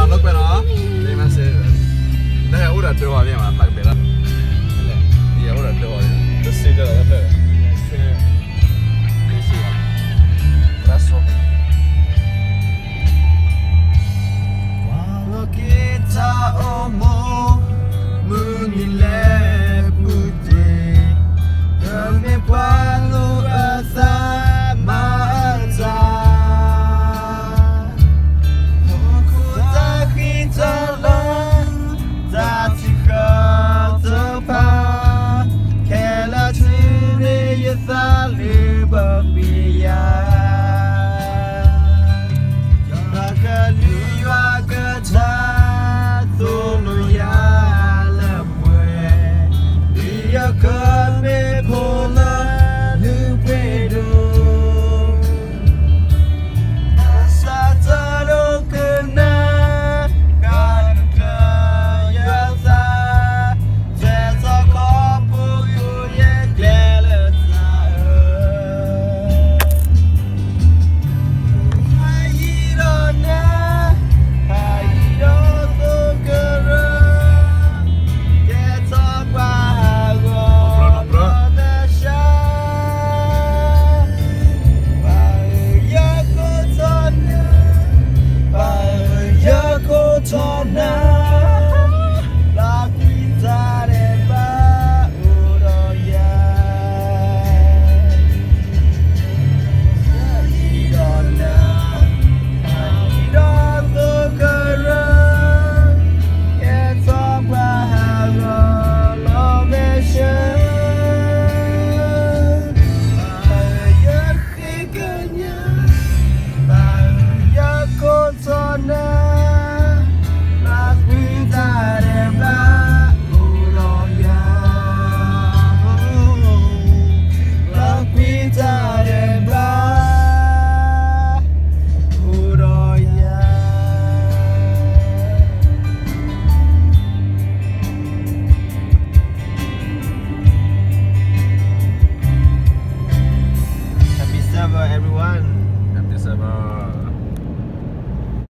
là lúc bên đó đi mà sẽ đây là út đặt tiêu vào đi mà đặc biệt lắm. Đi út đặt tiêu vào đi. Tôi xin cho nó thôi.